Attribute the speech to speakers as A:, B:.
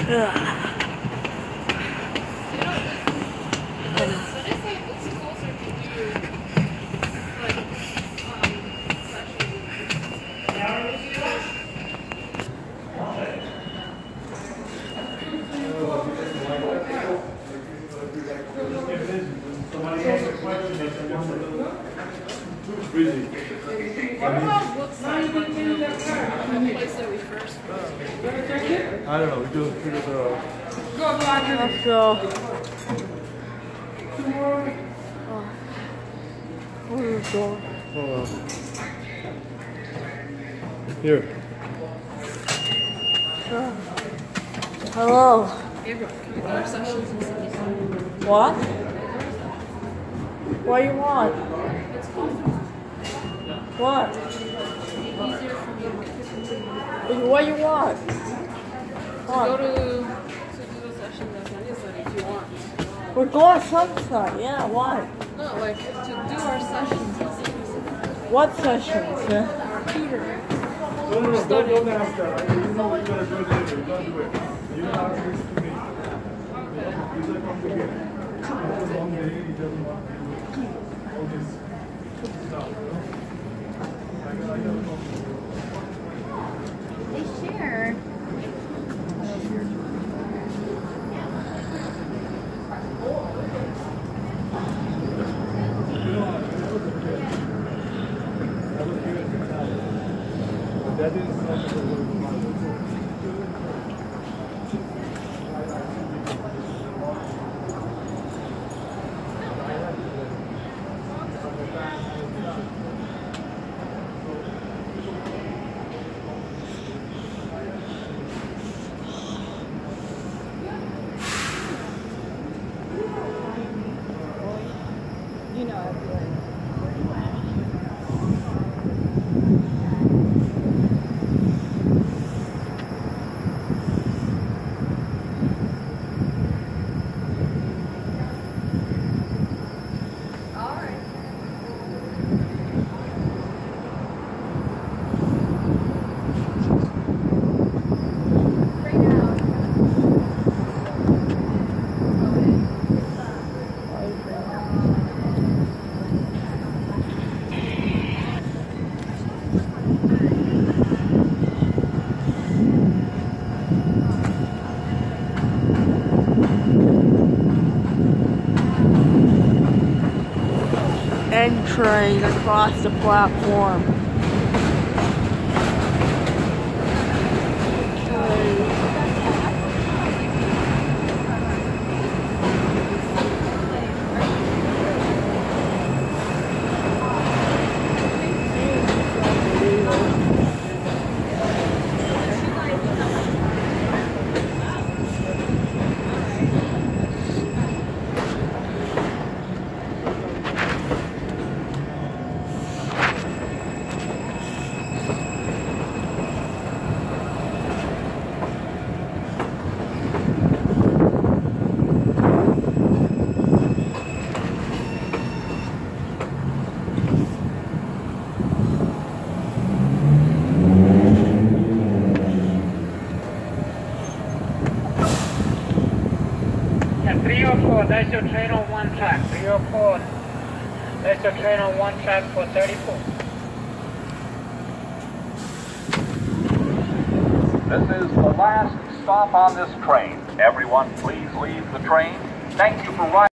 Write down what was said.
A: What about what side of the place that we first wrote?
B: I don't know, we just figured it out.
A: Go, Roger.
C: Let's go. Where is it going?
B: Oh, here.
C: Hello.
A: Gabriel, can we go our sessions and see these?
C: What? What do you want?
A: It's possible.
C: What?
A: Easier for me.
C: What do you want?
A: Go to do the sessions as an newsletter if you want.
C: We're going sometime. Yeah, why?
A: No, like to do our sessions as a newsletter.
C: What sessions?
A: Our tutor.
B: No, don't ask that. You know what you're going to do later. You don't do it. You don't ask this to me. He's like, come together. It's a long day. He doesn't want to do all this stuff. I gotta go.
D: They share.
B: That is
D: You know, I feel like.
C: Entering across the platform.
E: And 304, that's your train on one track. 304, that's your train on one track for 34.
F: This is the last stop on this train. Everyone, please leave the train. Thank you for riding.